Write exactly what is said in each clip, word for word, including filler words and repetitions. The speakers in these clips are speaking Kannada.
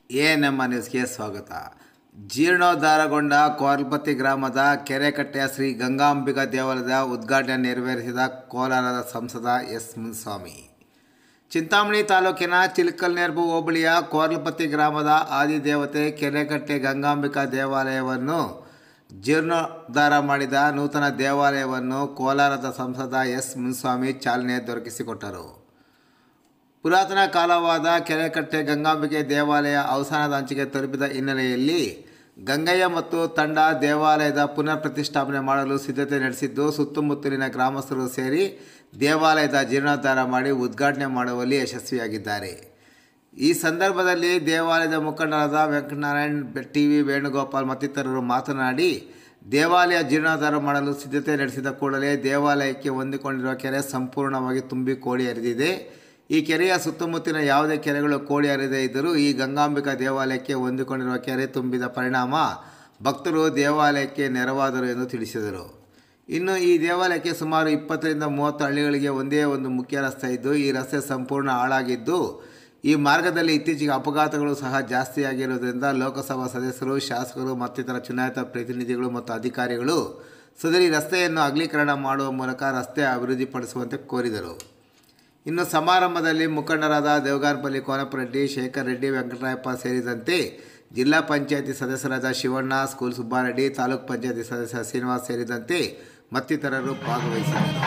ಎಎನ್ಎಂ ನ್ಯೂಸ್ಗೆ ಸ್ವಾಗತ. ಜೀರ್ಣೋದ್ಧಾರಗೊಂಡ ಕೋರ್ಲಪತ್ತಿ ಗ್ರಾಮದ ಕೆರೆಕಟ್ಟೆಯ ಶ್ರೀ ಗಂಗಾಂಬಿಕಾ ದೇವಾಲಯದ ಉದ್ಘಾಟನೆ ನೆರವೇರಿಸಿದ ಕೋಲಾರದ ಸಂಸದ ಎಸ್ ಮುನಿಸ್ವಾಮಿ. ಚಿಂತಾಮಣಿ ತಾಲೂಕಿನ ಚಿಲಕಲನೆರಬು ಹೋಬಳಿಯ ಕೋರ್ಲಪತ್ತಿ ಗ್ರಾಮದ ಆದಿದೇವತೆ ಕೆರೆಕಟ್ಟೆ ಗಂಗಾಂಬಿಕಾ ದೇವಾಲಯವನ್ನು ಜೀರ್ಣೋದ್ಧಾರ ಮಾಡಿದ ನೂತನ ದೇವಾಲಯವನ್ನು ಕೋಲಾರದ ಸಂಸದ ಎಸ್ ಮುನಿಸ್ವಾಮಿ ಚಾಲನೆ ದೊರಕಿಸಿಕೊಟ್ಟರು. ಪುರಾತನ ಕಾಲವಾದ ಕೆರೆಕಟ್ಟೆ ಗಂಗಾಂಬಿಕೆ ದೇವಾಲಯ ಅವಸಾನದ ಅಂಚಿಗೆ ತಲುಪಿದ ಹಿನ್ನೆಲೆಯಲ್ಲಿ ಗಂಗಯ್ಯ ಮತ್ತು ತಂಡ ದೇವಾಲಯದ ಪುನರ್ ಪ್ರತಿಷ್ಠಾಪನೆ ಮಾಡಲು ಸಿದ್ಧತೆ ನಡೆಸಿದ್ದು, ಸುತ್ತಮುತ್ತಲಿನ ಗ್ರಾಮಸ್ಥರು ಸೇರಿ ದೇವಾಲಯದ ಜೀರ್ಣೋದ್ಧಾರ ಮಾಡಿ ಉದ್ಘಾಟನೆ ಮಾಡುವಲ್ಲಿ ಯಶಸ್ವಿಯಾಗಿದ್ದಾರೆ. ಈ ಸಂದರ್ಭದಲ್ಲಿ ದೇವಾಲಯದ ಮುಖಂಡರಾದ ವೆಂಕಟನಾರಾಯಣ್, ಟಿ ವಿ ವೇಣುಗೋಪಾಲ್ ಮತ್ತಿತರರು ಮಾತನಾಡಿ, ದೇವಾಲಯ ಜೀರ್ಣೋದ್ಧಾರ ಮಾಡಲು ಸಿದ್ಧತೆ ನಡೆಸಿದ ಕೂಡಲೇ ದೇವಾಲಯಕ್ಕೆ ಹೊಂದಿಕೊಂಡಿರುವ ಕೆರೆ ಸಂಪೂರ್ಣವಾಗಿ ತುಂಬಿ ಕೋಡಿ ಹರಿದಿದೆ. ಈ ಕೆರೆಯ ಸುತ್ತಮುತ್ತಲಿನ ಯಾವುದೇ ಕೆರೆಗಳು ಕೋಡಿ ಹರಿದೇ ಇದ್ದರೂ ಈ ಗಂಗಾಂಬಿಕಾ ದೇವಾಲಯಕ್ಕೆ ಹೊಂದಿಕೊಂಡಿರುವ ಕೆರೆ ತುಂಬಿದ ಪರಿಣಾಮ ಭಕ್ತರು ದೇವಾಲಯಕ್ಕೆ ನೆರವಾದರು ಎಂದು ತಿಳಿಸಿದರು. ಇನ್ನು ಈ ದೇವಾಲಯಕ್ಕೆ ಸುಮಾರು ಇಪ್ಪತ್ತರಿಂದ ಮೂವತ್ತು ಹಳ್ಳಿಗಳಿಗೆ ಒಂದೇ ಒಂದು ಮುಖ್ಯ ರಸ್ತೆ ಇದ್ದು, ಈ ರಸ್ತೆ ಸಂಪೂರ್ಣ ಹಾಳಾಗಿದ್ದು, ಈ ಮಾರ್ಗದಲ್ಲಿ ಇತ್ತೀಚೆಗೆ ಅಪಘಾತಗಳು ಸಹ ಜಾಸ್ತಿಯಾಗಿರುವುದರಿಂದ ಲೋಕಸಭಾ ಸದಸ್ಯರು, ಶಾಸಕರು ಮತ್ತಿತರ ಚುನಾಯಿತ ಪ್ರತಿನಿಧಿಗಳು ಮತ್ತು ಅಧಿಕಾರಿಗಳು ಸದರಿ ರಸ್ತೆಯನ್ನು ಅಗಲೀಕರಣ ಮಾಡುವ ಮೂಲಕ ರಸ್ತೆ ಅಭಿವೃದ್ಧಿಪಡಿಸುವಂತೆ ಕೋರಿದರು. ಇನ್ನು ಸಮಾರಂಭದಲ್ಲಿ ಮುಖಂಡರಾದ ದೇವಗಾನಪಲ್ಲಿ ಕೋನಪ್ಪರೆಡ್ಡಿ, ಶೇಖರ್ ರೆಡ್ಡಿ, ವೆಂಕಟರಾಯಪ್ಪ ಸೇರಿದಂತೆ ಜಿಲ್ಲಾ ಪಂಚಾಯತಿ ಸದಸ್ಯರಾದ ಶಿವಣ್ಣ, ಸ್ಕೂಲ್ ಸುಬ್ಬಾರೆಡ್ಡಿ, ತಾಲೂಕು ಪಂಚಾಯತಿ ಸದಸ್ಯ ಶ್ರೀನಿವಾಸ್ ಸೇರಿದಂತೆ ಮತ್ತಿತರರು ಭಾಗವಹಿಸಿದರು.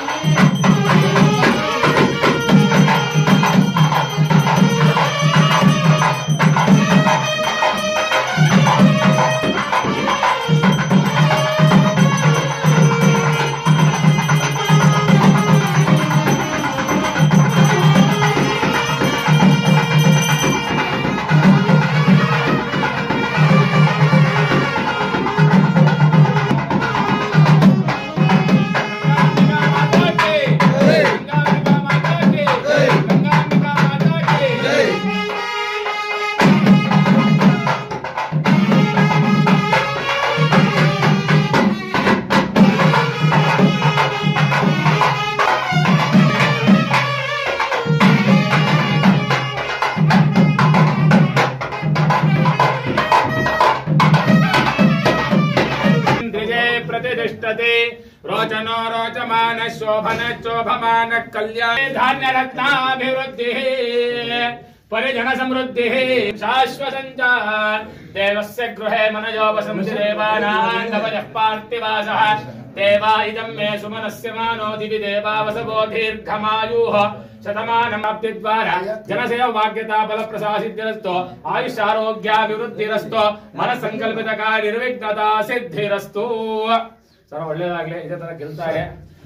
प्रतिष्ठते रोचनो रोचमान शोभन शोभमान कल्याण धान्य रत्नाभिवृद्धि परिजन समृद्धि शाश्वतञ्च देवस्य गृहे मनयोपसंश्रेवानां पार्थिवासः देवा इदं मे सुमनस्य मानो दिवि देवावसवो दीर्घमायुः शतमानमब्धिद्वारा जनसेवाभाग्यता फलप्रसासिद्धिरस्तु आयुष्यारोग्याभिवृद्धिरस्तु मनसंकल्पितकार्य निर्विघ्नता सिद्धिरस्तु. सर ಒಳ್ಳೆಯದಾಗಲಿ, ಇದೇ ತರ ಗೆಲ್ತಾರೆ.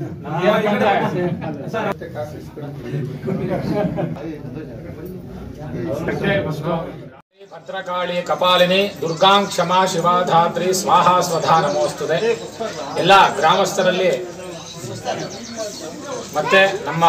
ಭದ್ರಕಾಳಿ ಕಪಾಲಿನಿ ದುರ್ಗಾಂ ಕ್ಷಮಾ ಶಿವಾಧಾತ್ರಿ ಸ್ವಾಹಾ ಸ್ವಧಾ ನಮೋಸ್ತುತೆ. ಎಲ್ಲ ಗ್ರಾಮಸ್ಥರಲ್ಲಿ ಮತ್ತೆ ನಮ್ಮ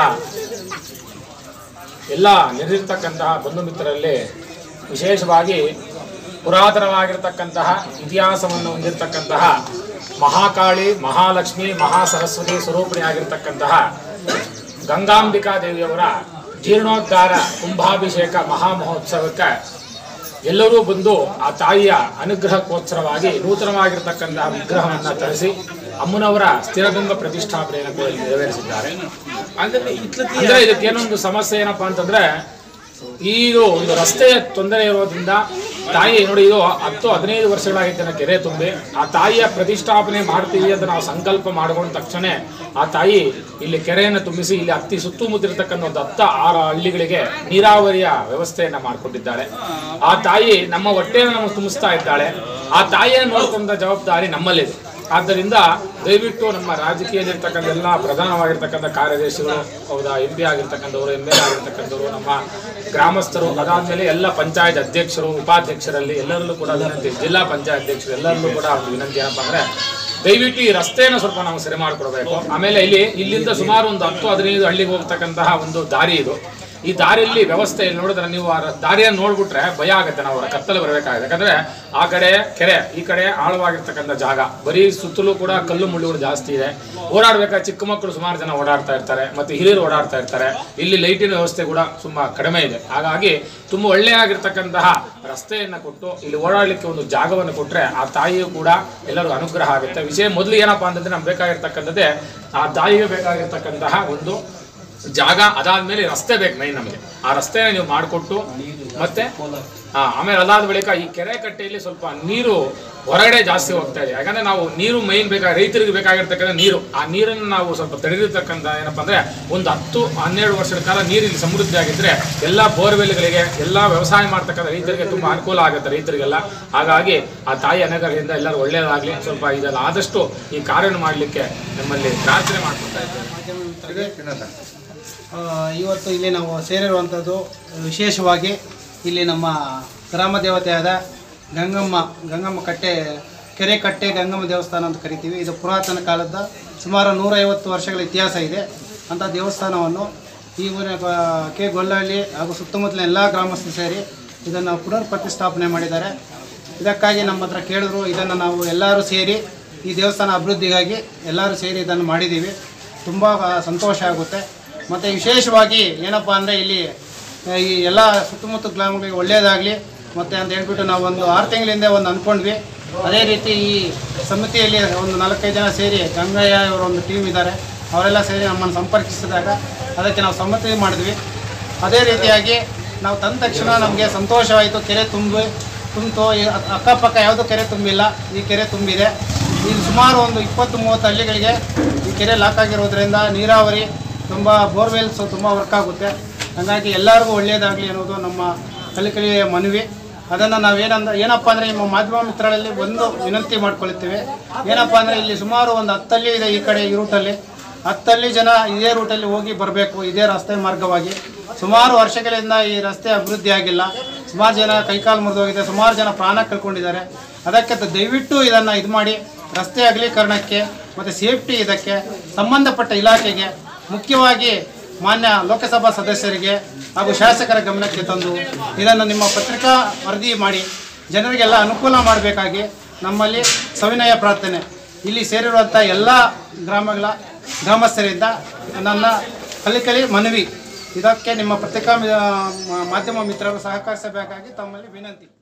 ಎಲ್ಲ ನೆರೆದಿರ್ತಕ್ಕಂತಹ ಬಂಧು ಮಿತ್ರರಲ್ಲಿ ವಿಶೇಷವಾಗಿ ಪುರಾತನವಾಗಿರ್ತಕ್ಕಂತಹ ಇತಿಹಾಸವನ್ನು ಹೊಂದಿರತಕ್ಕಂತಹ ಮಹಾಕಾಳಿ, ಮಹಾಲಕ್ಷ್ಮಿ, ಮಹಾಸರಸ್ವತಿ ಸ್ವರೂಪಿಣಿಯಾಗಿರ್ತಕ್ಕಂತಹ ಗಂಗಾಂಬಿಕಾ ದೇವಿಯವರ ಜೀರ್ಣೋದ್ಧಾರ ಕುಂಭಾಭಿಷೇಕ ಮಹಾ ಮಹೋತ್ಸವಕ್ಕೆ ಎಲ್ಲರೂ ಬಂದು ಆ ತಾಯಿಯ ಅನುಗ್ರಹಕ್ಕೋಸ್ಕರವಾಗಿ ನೂತನವಾಗಿರ್ತಕ್ಕಂತಹ ವಿಗ್ರಹವನ್ನು ತರಿಸಿ ಅಮ್ಮನವರ ಸ್ಥಿರಗಂಗ ಪ್ರತಿಷ್ಠಾಪನೆಯನ್ನು ನೆರವೇರಿಸಿದ್ದಾರೆ. ಅಂದ್ರೆ ಇದಕ್ಕೇನೊಂದು ಸಮಸ್ಯೆ ಏನಪ್ಪಾ ಅಂತಂದ್ರೆ, ಇದು ಒಂದು ರಸ್ತೆಯ ತೊಂದರೆ ಇರೋದ್ರಿಂದ ತಾಯಿ ನೋಡಿ, ಇದು ಹತ್ತು ಹದಿನೈದು ವರ್ಷಗಳಾಗಿತ್ತು ಕೆರೆ ತುಂಬಿ. ಆ ತಾಯಿಯ ಪ್ರತಿಷ್ಠಾಪನೆ ಮಾಡ್ತೀವಿ ಅಂತ ನಾವು ಸಂಕಲ್ಪ ಮಾಡಿಕೊಂಡ ತಕ್ಷಣ ಆ ತಾಯಿ ಇಲ್ಲಿ ಕೆರೆಯನ್ನು ತುಂಬಿಸಿ ಇಲ್ಲಿ ಹತ್ತಿ ಸುತ್ತಮುತ್ತಿರತಕ್ಕಂಥ ಒಂದು ಹತ್ತ ಆರು ಹಳ್ಳಿಗಳಿಗೆ ನೀರಾವರಿಯ ವ್ಯವಸ್ಥೆಯನ್ನ ಮಾಡಿಕೊಟ್ಟಿದ್ದಾಳೆ. ಆ ತಾಯಿ ನಮ್ಮ ಹೊಟ್ಟೆಯನ್ನು ನಮಗೆ ತುಂಬಿಸ್ತಾ ಇದ್ದಾಳೆ. ಆ ತಾಯಿಯನ್ನು ನೋಡ್ಕೊಂಡ ಜವಾಬ್ದಾರಿ ನಮ್ಮಲ್ಲಿದೆ. ಆದ್ದರಿಂದ ದಯವಿಟ್ಟು ನಮ್ಮ ರಾಜಕೀಯದಲ್ಲಿರ್ತಕ್ಕಂಥ ಎಲ್ಲ ಪ್ರಧಾನವಾಗಿರ್ತಕ್ಕಂಥ ಕಾರ್ಯದರ್ಶಿಗಳು, ಹೌದಾ, ಎಂ ಪಿ ಆಗಿರ್ತಕ್ಕಂಥವ್ರು, ಎಂ ಎಲ್ ಎ ಆಗಿರ್ತಕ್ಕಂಥವ್ರು, ನಮ್ಮ ಗ್ರಾಮಸ್ಥರು, ಅದಾದ್ಮೇಲೆ ಎಲ್ಲ ಪಂಚಾಯತ್ ಅಧ್ಯಕ್ಷರು, ಉಪಾಧ್ಯಕ್ಷರಲ್ಲಿ ಎಲ್ಲರಲ್ಲೂ ಕೂಡ ವಿನಂತಿ, ಜಿಲ್ಲಾ ಪಂಚಾಯತ್ ಅಧ್ಯಕ್ಷರು ಎಲ್ಲರಲ್ಲೂ ಕೂಡ ಒಂದು ವಿನಂತಿ ಏನಪ್ಪಾ ಅಂದ್ರೆ, ದಯವಿಟ್ಟು ಈ ರಸ್ತೆಯನ್ನು ಸ್ವಲ್ಪ ನಾವು ಸರಿ ಮಾಡಿಕೊಡ್ಬೇಕು. ಆಮೇಲೆ ಇಲ್ಲಿ ಇಲ್ಲಿಂದ ಸುಮಾರು ಒಂದು ಹತ್ತು ಹದಿನೈದು ಹಳ್ಳಿಗೆ ಹೋಗ್ತಕ್ಕಂತಹ ಒಂದು ದಾರಿ ಇದು. ಈ ದಾರಿಯಲ್ಲಿ ವ್ಯವಸ್ಥೆ ನೋಡಿದ್ರೆ ನೀವು ಆ ದಾರಿಯನ್ನು ನೋಡ್ಬಿಟ್ರೆ ಭಯ ಆಗುತ್ತೆ, ನಾವು ಕತ್ತಲು ಬರಬೇಕಾಗುತ್ತೆ. ಯಾಕಂದ್ರೆ ಆ ಕಡೆ ಕೆರೆ, ಈ ಕಡೆ ಆಳವಾಗಿರ್ತಕ್ಕಂಥ ಜಾಗ, ಬರೀ ಸುತ್ತಲೂ ಕೂಡ ಕಲ್ಲು ಮುಳ್ಳುಗಳು ಜಾಸ್ತಿ ಇದೆ. ಓಡಾಡ್ಬೇಕಾದ್ರೆ ಚಿಕ್ಕ ಮಕ್ಕಳು ಸುಮಾರು ಜನ ಓಡಾಡ್ತಾ ಇರ್ತಾರೆ, ಮತ್ತೆ ಹಿರಿಯರು ಓಡಾಡ್ತಾ ಇರ್ತಾರೆ. ಇಲ್ಲಿ ಲೈಟಿನ ವ್ಯವಸ್ಥೆ ಕೂಡ ತುಂಬಾ ಕಡಿಮೆ ಇದೆ. ಹಾಗಾಗಿ ತುಂಬಾ ಒಳ್ಳೆಯಾಗಿರ್ತಕ್ಕಂತಹ ರಸ್ತೆಯನ್ನು ಕೊಟ್ಟು ಇಲ್ಲಿ ಓಡಾಡಲಿಕ್ಕೆ ಒಂದು ಜಾಗವನ್ನು ಕೊಟ್ಟರೆ ಆ ತಾಯಿಯು ಕೂಡ ಎಲ್ಲರಿಗೂ ಅನುಗ್ರಹ ಆಗುತ್ತೆ. ವಿಷಯ ಮೊದಲು ಏನಪ್ಪಾ ಅಂತಂದ್ರೆ ನಮ್ಗೆ ಬೇಕಾಗಿರ್ತಕ್ಕಂಥದ್ದೇ ಆ ತಾಯಿಗೆ ಬೇಕಾಗಿರ್ತಕ್ಕಂತಹ ಒಂದು ಜಾಗ, ಅದಾದ್ಮೇಲೆ ರಸ್ತೆ ಬೇಕು ಮೈನ್ ನಮಗೆ. ಆ ರಸ್ತೆನ ನೀವು ಮಾಡಿಕೊಟ್ಟು ಮತ್ತೆ ಆ ಆಮೇಲೆ ಅದಾದ ಬಳಿಕ ಈ ಕೆರೆ ಕಟ್ಟೆಯಲ್ಲಿ ಸ್ವಲ್ಪ ನೀರು ಹೊರಗಡೆ ಜಾಸ್ತಿ ಹೋಗ್ತಾ ಇದೆ. ಯಾಕಂದ್ರೆ ನಾವು ನೀರು ಮೈನ್ ಬೇಕಾಗ ರೈತರಿಗೆ ಬೇಕಾಗಿರ್ತಕ್ಕಂಥ ನೀರು, ಆ ನೀರನ್ನು ನಾವು ಸ್ವಲ್ಪ ತಡೆದಿರ್ತಕ್ಕಂಥ ಏನಪ್ಪಾ ಅಂದ್ರೆ ಒಂದು ಹತ್ತು ಹನ್ನೆರಡು ವರ್ಷದ ಕಾಲ ನೀರಿಲ್ಲಿ ಸಮೃದ್ಧಿ ಆಗಿದ್ರೆ ಎಲ್ಲ ಬೋರ್ವೆಲ್ಗಳಿಗೆ ಎಲ್ಲ ವ್ಯವಸಾಯ ಮಾಡ್ತಕ್ಕಂಥ ರೈತರಿಗೆ ತುಂಬಾ ಅನುಕೂಲ ಆಗುತ್ತೆ ರೈತರಿಗೆಲ್ಲ. ಹಾಗಾಗಿ ಆ ತಾಯಿ ಅನುಗ್ರಹದಿಂದ ಎಲ್ಲರೂ ಒಳ್ಳೆಯದಾಗಲಿ. ಸ್ವಲ್ಪ ಇದೆಲ್ಲ ಆದಷ್ಟು ಈ ಕಾರ್ಯವನ್ನು ಮಾಡಲಿಕ್ಕೆ ನಮ್ಮಲ್ಲಿ ಪ್ರಾರ್ಥನೆ ಮಾಡ್ಕೊತಾ ಇದ್ದೇವೆ. ಇವತ್ತು ಇಲ್ಲಿ ನಾವು ಸೇರಿರುವಂಥದ್ದು ವಿಶೇಷವಾಗಿ ಇಲ್ಲಿ ನಮ್ಮ ಗ್ರಾಮ ದೇವತೆಯಾದ ಗಂಗಮ್ಮ ಗಂಗಮ್ಮ ಕಟ್ಟೆ ಕೆರೆ ಕಟ್ಟೆ ಗಂಗಮ್ಮ ದೇವಸ್ಥಾನ ಅಂತ ಕರಿತೀವಿ. ಇದು ಪುರಾತನ ಕಾಲದ ಸುಮಾರು ನೂರೈವತ್ತು ವರ್ಷಗಳ ಇತಿಹಾಸ ಇದೆ. ಅಂಥ ದೇವಸ್ಥಾನವನ್ನು ಈ ಊರಿನ ಕೆ ಗೊಲ್ಲಹಳ್ಳಿ ಹಾಗೂ ಸುತ್ತಮುತ್ತಲಿನ ಎಲ್ಲ ಗ್ರಾಮಸ್ಥರು ಸೇರಿ ಇದನ್ನು ಪುನರ್ ಪ್ರತಿಷ್ಠಾಪನೆ ಮಾಡಿದ್ದಾರೆ. ಇದಕ್ಕಾಗಿ ನಮ್ಮ ಹತ್ರ ಕೇಳಿದ್ರು, ಇದನ್ನು ನಾವು ಎಲ್ಲರೂ ಸೇರಿ ಈ ದೇವಸ್ಥಾನ ಅಭಿವೃದ್ಧಿಗಾಗಿ ಎಲ್ಲರೂ ಸೇರಿ ಇದನ್ನು ಮಾಡಿದ್ದೀವಿ. ತುಂಬ ಸಂತೋಷ ಆಗುತ್ತೆ. ಮತ್ತು ವಿಶೇಷವಾಗಿ ಏನಪ್ಪ ಅಂದರೆ ಇಲ್ಲಿ ಈ ಎಲ್ಲ ಸುತ್ತಮುತ್ತ ಗ್ರಾಮಗಳಿಗೆ ಒಳ್ಳೆಯದಾಗಲಿ ಮತ್ತು ಅಂತ ಹೇಳ್ಬಿಟ್ಟು ನಾವು ಒಂದು ಆರು ತಿಂಗಳಿಂದ ಒಂದು ಅಂದ್ಕೊಂಡ್ವಿ. ಅದೇ ರೀತಿ ಈ ಸಮಿತಿಯಲ್ಲಿ ಒಂದು ನಾಲ್ಕೈದು ಜನ ಸೇರಿ ಗಂಗಯ್ಯ ಇವರ ಒಂದು ಟೀಮ್ ಇದ್ದಾರೆ, ಅವರೆಲ್ಲ ಸೇರಿ ನಮ್ಮನ್ನು ಸಂಪರ್ಕಿಸಿದಾಗ ಅದಕ್ಕೆ ನಾವು ಸಮ್ಮತಿ ಮಾಡಿದ್ವಿ. ಅದೇ ರೀತಿಯಾಗಿ ನಾವು ತಂದ ತಕ್ಷಣ ನಮಗೆ ಸಂತೋಷವಾಯಿತು. ಕೆರೆ ತುಂಬಿ ತುಂಬಿತು. ಅಕ್ಕಪಕ್ಕ ಯಾವುದೂ ಕೆರೆ ತುಂಬಿಲ್ಲ, ಈ ಕೆರೆ ತುಂಬಿದೆ. ಇಲ್ಲಿ ಸುಮಾರು ಒಂದು ಇಪ್ಪತ್ತು ಮೂವತ್ತು ಹಳ್ಳಿಗಳಿಗೆ ಈ ಕೆರೆ ಲಾಕ್ ಆಗಿರೋದ್ರಿಂದ ನೀರಾವರಿ ತುಂಬ ಬೋರ್ವೆಲ್ಸು ತುಂಬ ವರ್ಕ್ ಆಗುತ್ತೆ. ಹಾಗಾಗಿ ಎಲ್ಲರಿಗೂ ಒಳ್ಳೆಯದಾಗಲಿ ಅನ್ನೋದು ನಮ್ಮ ಕಲಿಕಲಿಯ ಮನವಿ. ಅದನ್ನು ನಾವೇನಂದ್ರೆ ಏನಪ್ಪ ಅಂದರೆ ನಿಮ್ಮ ಮಾಧ್ಯಮ ಮಿತ್ರರಲ್ಲಿ ಒಂದು ವಿನಂತಿ ಮಾಡ್ಕೊಳ್ತೀವಿ. ಏನಪ್ಪ ಅಂದರೆ ಇಲ್ಲಿ ಸುಮಾರು ಒಂದು ಹತ್ತಲ್ಲಿ ಇದೆ ಈ ಕಡೆ ಈ ರೂಟಲ್ಲಿ. ಹತ್ತಲ್ಲಿ ಜನ ಇದೇ ರೂಟಲ್ಲಿ ಹೋಗಿ ಬರಬೇಕು, ಇದೇ ರಸ್ತೆ ಮಾರ್ಗವಾಗಿ. ಸುಮಾರು ವರ್ಷಗಳಿಂದ ಈ ರಸ್ತೆ ಅಭಿವೃದ್ಧಿ ಆಗಿಲ್ಲ. ಸುಮಾರು ಜನ ಕೈಕಾಲು ಮುರಿದೋಗಿದೆ, ಸುಮಾರು ಜನ ಪ್ರಾಣ ಕಳ್ಕೊಂಡಿದ್ದಾರೆ. ಅದಕ್ಕೆ ದಯವಿಟ್ಟು ಇದನ್ನು ಇದು ಮಾಡಿ ರಸ್ತೆ ಅಗಲೀಕರಣಕ್ಕೆ ಮತ್ತು ಸೇಫ್ಟಿ ಇದಕ್ಕೆ ಸಂಬಂಧಪಟ್ಟ ಇಲಾಖೆಗೆ, ಮುಖ್ಯವಾಗಿ ಮಾನ್ಯ ಲೋಕಸಭಾ ಸದಸ್ಯರಿಗೆ ಹಾಗೂ ಶಾಸಕರ ಗಮನಕ್ಕೆ ತಂದು ಇದನ್ನು ನಿಮ್ಮ ಪತ್ರಿಕಾ ವರದಿ ಮಾಡಿ ಜನರಿಗೆಲ್ಲ ಅನುಕೂಲ ಮಾಡಬೇಕಾಗಿ ನಮ್ಮಲ್ಲಿ ಸವಿನಯ ಪ್ರಾರ್ಥನೆ. ಇಲ್ಲಿ ಸೇರಿರುವಂಥ ಎಲ್ಲ ಗ್ರಾಮಗಳ ಗ್ರಾಮಸ್ಥರಿಂದ ನನ್ನ ಕಲಿಕಲಿ ಮನವಿ. ಇದಕ್ಕೆ ನಿಮ್ಮ ಪತ್ರಿಕಾ ಮಾಧ್ಯಮ ಮಿತ್ರರು ಸಹಕರಿಸಬೇಕಾಗಿ ತಮ್ಮಲ್ಲಿ ವಿನಂತಿ.